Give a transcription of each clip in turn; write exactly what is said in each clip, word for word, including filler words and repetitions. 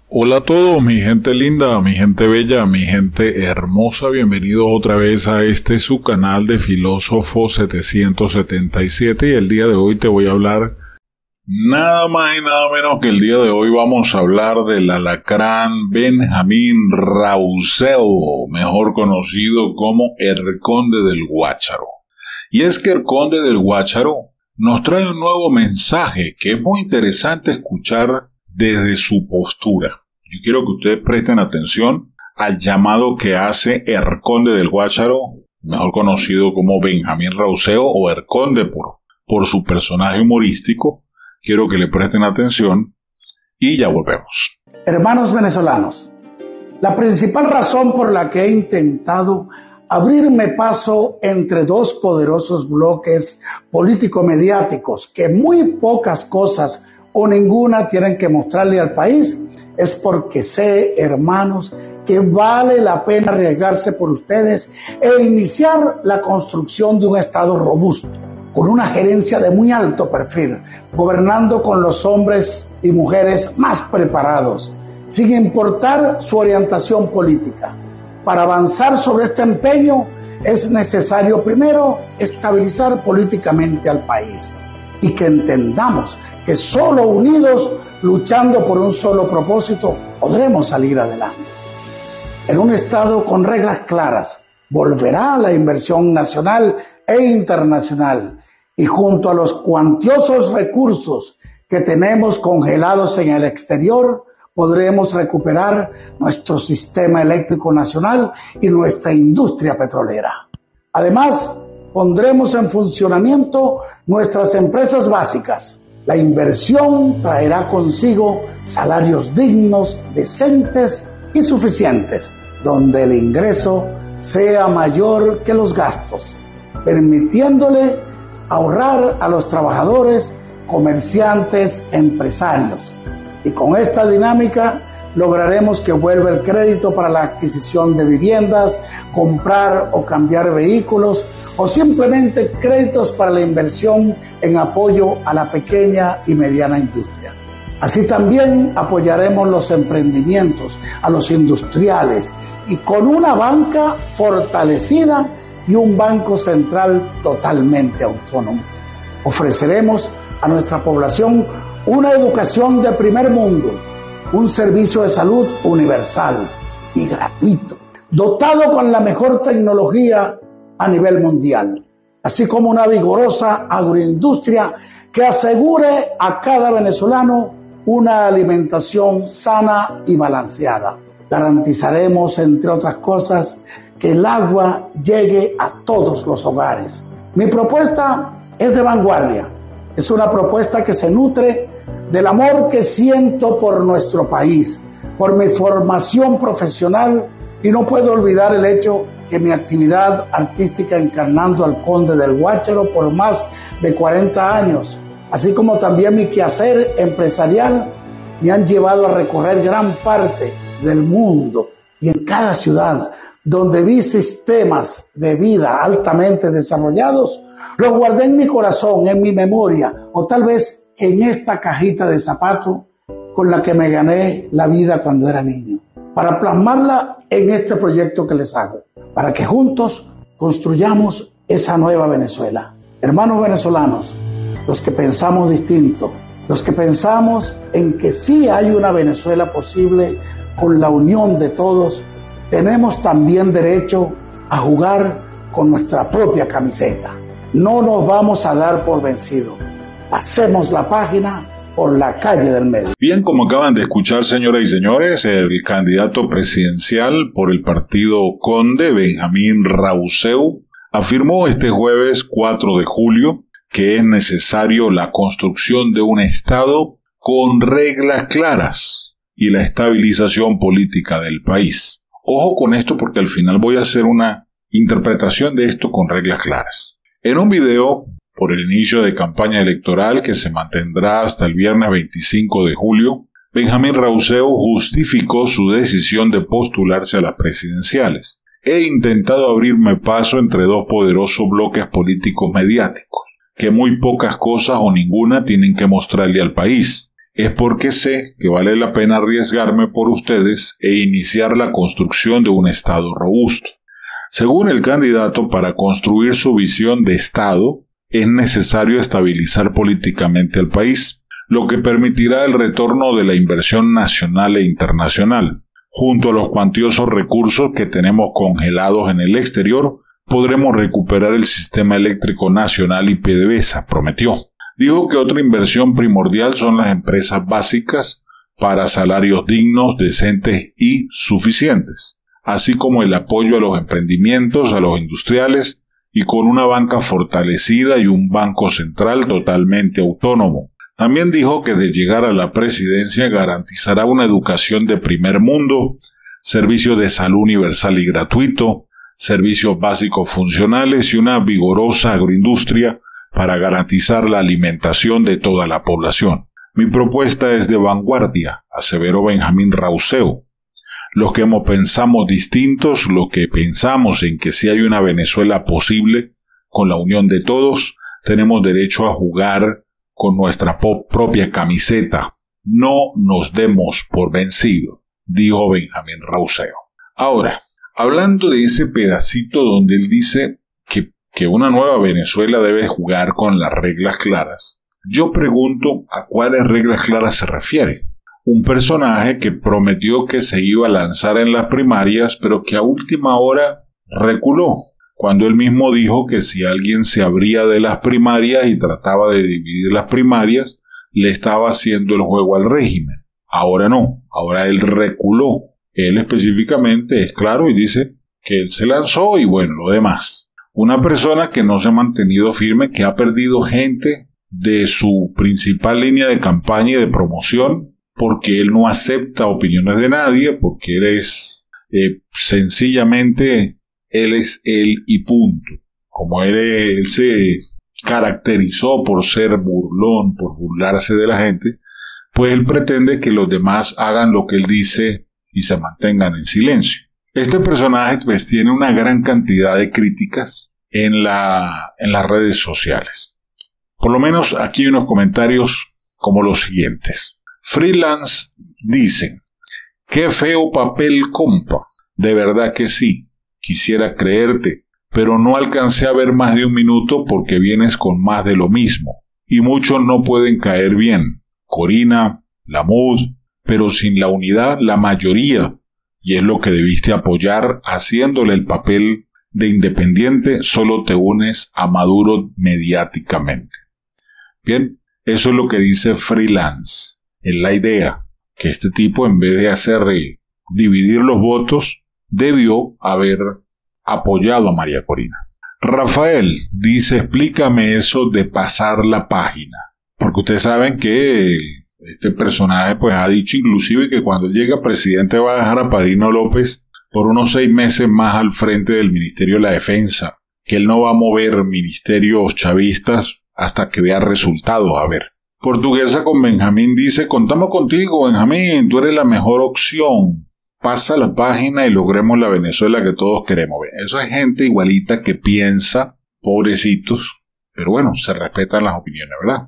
Hola a todos, mi gente linda, mi gente bella, mi gente hermosa, bienvenidos otra vez a este su canal de Filósofo setecientos setenta y siete, y el día de hoy te voy a hablar nada más y nada menos que el día de hoy vamos a hablar del alacrán Benjamín Rauseo, mejor conocido como el Conde del Guácharo. Y es que el Conde del Guácharo nos trae un nuevo mensaje que es muy interesante escuchar desde su postura. Yo quiero que ustedes presten atención al llamado que hace el Conde del Guácharo, mejor conocido como Benjamín Rauseo o el Conde por, por su personaje humorístico. Quiero que le presten atención y ya volvemos. Hermanos venezolanos, la principal razón por la que he intentado abrirme paso entre dos poderosos bloques político-mediáticos que muy pocas cosas o ninguna tienen que mostrarle al país es porque sé, hermanos, que vale la pena arriesgarse por ustedes e iniciar la construcción de un Estado robusto, con una gerencia de muy alto perfil, gobernando con los hombres y mujeres más preparados, sin importar su orientación política. Para avanzar sobre este empeño es necesario primero estabilizar políticamente al país y que entendamos que solo unidos, luchando por un solo propósito, podremos salir adelante. En un Estado con reglas claras, volverá la inversión nacional e internacional y junto a los cuantiosos recursos que tenemos congelados en el exterior, podremos recuperar nuestro sistema eléctrico nacional y nuestra industria petrolera. Además, pondremos en funcionamiento nuestras empresas básicas. La inversión traerá consigo salarios dignos, decentes y suficientes, donde el ingreso sea mayor que los gastos, permitiéndole ahorrar a los trabajadores, comerciantes, empresarios. Y con esta dinámica lograremos que vuelva el crédito para la adquisición de viviendas, comprar o cambiar vehículos, o simplemente créditos para la inversión en apoyo a la pequeña y mediana industria. Así también apoyaremos los emprendimientos, a los industriales, y con una banca fortalecida y un banco central totalmente autónomo. Ofreceremos a nuestra población una educación de primer mundo, un servicio de salud universal y gratuito, dotado con la mejor tecnología a nivel mundial, así como una vigorosa agroindustria que asegure a cada venezolano una alimentación sana y balanceada. Garantizaremos, entre otras cosas, que el agua llegue a todos los hogares. Mi propuesta es de vanguardia. Es una propuesta que se nutre del amor que siento por nuestro país, por mi formación profesional, y no puedo olvidar el hecho que mi actividad artística encarnando al Conde del Guácharo por más de cuarenta años, así como también mi quehacer empresarial, me han llevado a recorrer gran parte del mundo, y en cada ciudad donde vi sistemas de vida altamente desarrollados, los guardé en mi corazón, en mi memoria, o tal vez en esta cajita de zapatos con la que me gané la vida cuando era niño, para plasmarla en este proyecto que les hago, para que juntos construyamos esa nueva Venezuela. Hermanos venezolanos, los que pensamos distinto, los que pensamos en que sí hay una Venezuela posible con la unión de todos, tenemos también derecho a jugar con nuestra propia camiseta. No nos vamos a dar por vencidos. Pasemos la página por la calle del medio. Bien, como acaban de escuchar, señoras y señores, el candidato presidencial por el partido Conde, Benjamín Rauseo, afirmó este jueves cuatro de julio que es necesario la construcción de un Estado con reglas claras y la estabilización política del país. Ojo con esto porque al final voy a hacer una interpretación de esto con reglas claras. En un video por el inicio de campaña electoral que se mantendrá hasta el viernes veinticinco de julio, Benjamín Rauseo justificó su decisión de postularse a las presidenciales. He intentado abrirme paso entre dos poderosos bloques políticos mediáticos, que muy pocas cosas o ninguna tienen que mostrarle al país. es porque sé que vale la pena arriesgarme por ustedes e iniciar la construcción de un Estado robusto. Según el candidato, para construir su visión de Estado es necesario estabilizar políticamente al país, lo que permitirá el retorno de la inversión nacional e internacional. Junto a los cuantiosos recursos que tenemos congelados en el exterior, podremos recuperar el sistema eléctrico nacional y PDVSA, prometió. Dijo que otra inversión primordial son las empresas básicas para salarios dignos, decentes y suficientes, así como el apoyo a los emprendimientos, a los industriales y con una banca fortalecida y un banco central totalmente autónomo. También dijo que de llegar a la presidencia garantizará una educación de primer mundo, servicio de salud universal y gratuito, servicios básicos funcionales y una vigorosa agroindustria para garantizar la alimentación de toda la población. Mi propuesta es de vanguardia, aseveró Benjamín Rauseo. Los que pensamos distintos, los que pensamos en que si hay una Venezuela posible, con la unión de todos, tenemos derecho a jugar con nuestra propia camiseta. No nos demos por vencido, dijo Benjamín Rauseo. Ahora, hablando de ese pedacito donde él dice que, que una nueva Venezuela debe jugar con las reglas claras, yo pregunto a cuáles reglas claras se refiere. Un personaje que prometió que se iba a lanzar en las primarias, pero que a última hora reculó, cuando él mismo dijo que si alguien se abría de las primarias y trataba de dividir las primarias, le estaba haciendo el juego al régimen. Ahora no, ahora él reculó. Él específicamente es claro y dice que él se lanzó y bueno, lo demás. Una persona que no se ha mantenido firme, que ha perdido gente de su principal línea de campaña y de promoción, porque él no acepta opiniones de nadie, porque él es eh, sencillamente, él es él y punto. Como él, él se caracterizó por ser burlón, por burlarse de la gente, pues él pretende que los demás hagan lo que él dice y se mantengan en silencio. Este personaje pues tiene una gran cantidad de críticas en, la, en las redes sociales. Por lo menos aquí hay unos comentarios como los siguientes. Freelance dice: qué feo papel, compa. De verdad que sí. Quisiera creerte, pero no alcancé a ver más de un minuto porque vienes con más de lo mismo. Y muchos no pueden caer bien. Corina, Lamud, pero sin la unidad, la mayoría. Y es lo que debiste apoyar haciéndole el papel de independiente, solo te unes a Maduro mediáticamente. Bien, eso es lo que dice Freelance. Es la idea que este tipo, en vez de hacer eh, dividir los votos, debió haber apoyado a María Corina. Rafael dice: explícame eso de pasar la página, porque ustedes saben que este personaje pues ha dicho inclusive que cuando llegue a presidente va a dejar a Padrino López por unos seis meses más al frente del Ministerio de la Defensa, que él no va a mover ministerios chavistas hasta que vea resultados. A ver, Portuguesa con Benjamín dice: contamos contigo, Benjamín, tú eres la mejor opción. Pasa la página y logremos la Venezuela que todos queremos ver. Eso es gente igualita que piensa, pobrecitos, pero bueno, se respetan las opiniones, ¿verdad?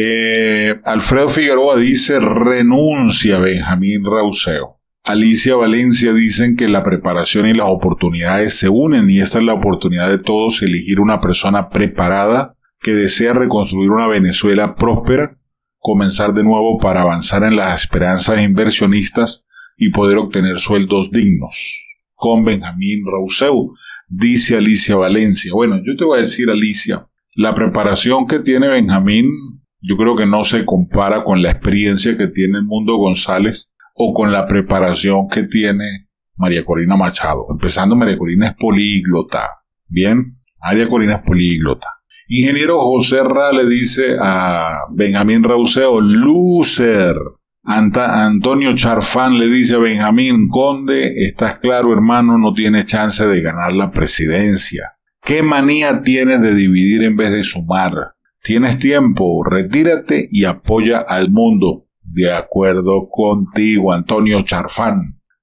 Eh, Alfredo Figueroa dice: renuncia Benjamín Rauseo. Alicia Valencia dicen que la preparación y las oportunidades se unen y esta es la oportunidad de todos, elegir una persona preparada que desea reconstruir una Venezuela próspera, comenzar de nuevo para avanzar en las esperanzas inversionistas y poder obtener sueldos dignos. Con Benjamín Rauseo, dice Alicia Valencia. Bueno, yo te voy a decir, Alicia, la preparación que tiene Benjamín, yo creo que no se compara con la experiencia que tiene el Mundo González o con la preparación que tiene María Corina Machado. Empezando, María Corina es políglota. Bien, María Corina es políglota. Ingeniero José Ra le dice a Benjamín Rauseo: loser. Anta, Antonio Charfán le dice a Benjamín: Conde, estás claro, hermano, no tienes chance de ganar la presidencia. ¿Qué manía tienes de dividir en vez de sumar? Tienes tiempo, retírate y apoya al mundo. De acuerdo contigo, Antonio Charfán.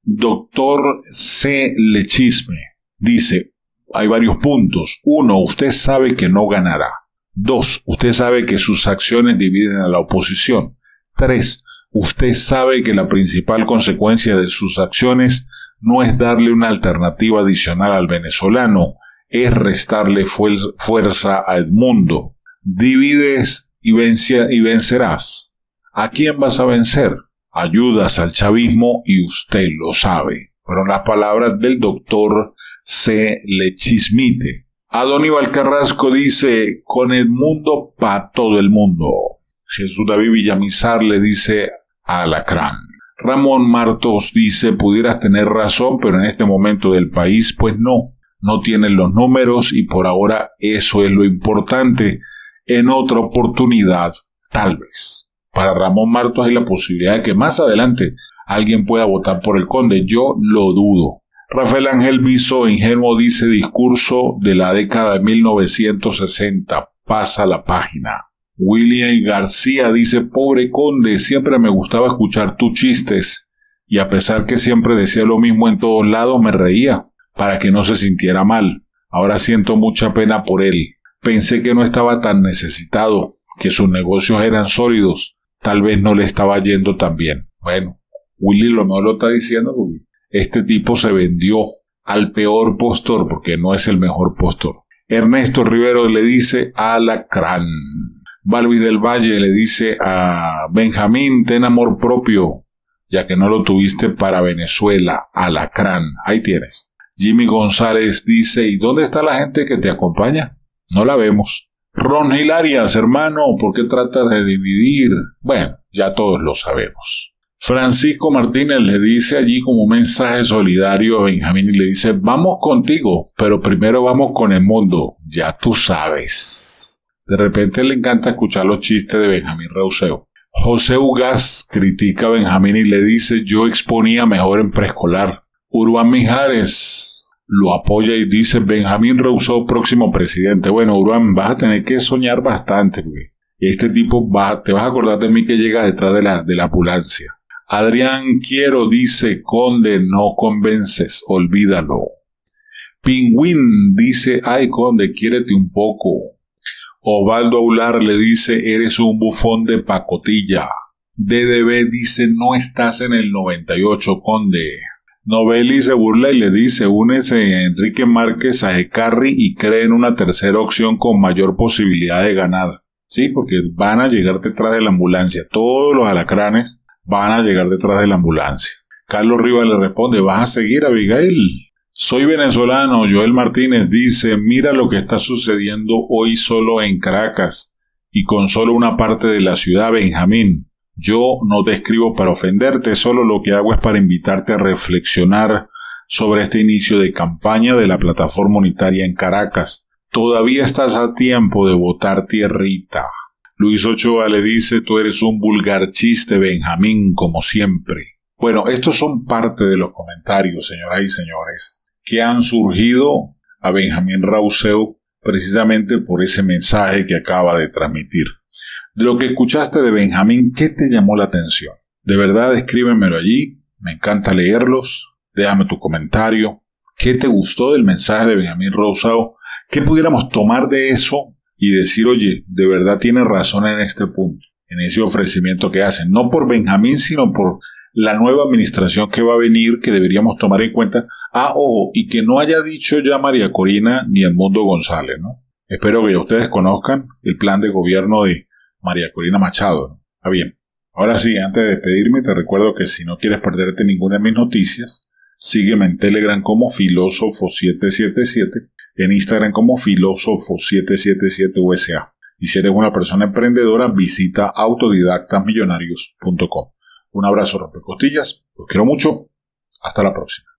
Doctor C. Lechisme dice: hay varios puntos. Uno, usted sabe que no ganará. Dos, usted sabe que sus acciones dividen a la oposición. Tres, Usted sabe que la principal consecuencia de sus acciones no es darle una alternativa adicional al venezolano, es restarle fuer- fuerza a Edmundo. Divides y, vence- y vencerás. ¿A quién vas a vencer? Ayudas al chavismo y usted lo sabe. Fueron las palabras del doctor C. Lechismite. Adoníbal Carrasco dice, con Edmundo pa' todo el mundo. Jesús David Villamizar le dice a Alacrán. Ramón Martos dice, pudieras tener razón, pero en este momento del país, pues no. No tienen los números y por ahora eso es lo importante. En otra oportunidad, tal vez. Para Ramón Martos hay la posibilidad de que más adelante alguien pueda votar por el Conde. Yo lo dudo. Rafael Ángel Viso Ingenuo dice, discurso de la década de mil novecientos sesenta. Pasa la página. William García dice, pobre Conde, siempre me gustaba escuchar tus chistes y a pesar que siempre decía lo mismo en todos lados me reía para que no se sintiera mal. Ahora siento mucha pena por él. Pensé que no estaba tan necesitado, que sus negocios eran sólidos. Tal vez no le estaba yendo tan bien. Bueno, Willy lo mejor lo está diciendo porque este tipo se vendió al peor postor porque no es el mejor postor. Ernesto Rivero le dice a Alacrán. Balbi del Valle le dice a Benjamín, ten amor propio, ya que no lo tuviste para Venezuela. Alacrán, ahí tienes. Jimmy González dice, ¿y dónde está la gente que te acompaña? No la vemos. Ron Hilarias, hermano, ¿por qué tratas de dividir? Bueno, ya todos lo sabemos. Francisco Martínez le dice allí como mensaje solidario a Benjamín y le dice, vamos contigo, pero primero vamos con el mundo, ya tú sabes. De repente le encanta escuchar los chistes de Benjamín Rauseo. José Ugas critica a Benjamín y le dice, yo exponía mejor en preescolar. Uruán Mijares lo apoya y dice, Benjamín Rauseo próximo presidente. Bueno, Uruán, vas a tener que soñar bastante, güey. Este tipo, va, te vas a acordar de mí que llega detrás de la, de la ambulancia. Adrián Quiero dice, Conde, no convences, olvídalo. Pingüín dice, ay, Conde, quiérete un poco. Osvaldo Aular le dice, eres un bufón de pacotilla. D D B dice, no estás en el noventa y ocho, Conde. Novelli se burla y le dice, únese a Enrique Márquez a Ecarri y cree en una tercera opción con mayor posibilidad de ganar. Sí, porque van a llegar detrás de la ambulancia. Todos los alacranes van a llegar detrás de la ambulancia. Carlos Rivas le responde, ¿vas a seguir, Abigail? Soy venezolano. Joel Martínez dice, mira lo que está sucediendo hoy solo en Caracas y con solo una parte de la ciudad, Benjamín. Yo no te escribo para ofenderte, solo lo que hago es para invitarte a reflexionar sobre este inicio de campaña de la plataforma unitaria en Caracas. Todavía estás a tiempo de votar tierrita. Luis Ochoa le dice, tú eres un vulgar chiste, Benjamín, como siempre. Bueno, estos son parte de los comentarios, señoras y señores, que han surgido a Benjamín Rauseo precisamente por ese mensaje que acaba de transmitir. De lo que escuchaste de Benjamín, ¿qué te llamó la atención? De verdad, escríbemelo allí, me encanta leerlos, déjame tu comentario. ¿Qué te gustó del mensaje de Benjamín Rauseo? ¿Qué pudiéramos tomar de eso y decir, oye, de verdad tiene razón en este punto, en ese ofrecimiento que hacen? No por Benjamín, sino por la nueva administración que va a venir, que deberíamos tomar en cuenta. Ah, ojo, y que no haya dicho ya María Corina ni Edmundo González, ¿no? Espero que ya ustedes conozcan el plan de gobierno de María Corina Machado, ¿no? Ah, bien. Ahora sí, antes de despedirme, te recuerdo que si no quieres perderte ninguna de mis noticias, sígueme en Telegram como Filósofo siete siete siete, en Instagram como Filósofo siete siete siete U S A. Y si eres una persona emprendedora, visita autodidactas millonarios punto com. Un abrazo rompecostillas, los quiero mucho, hasta la próxima.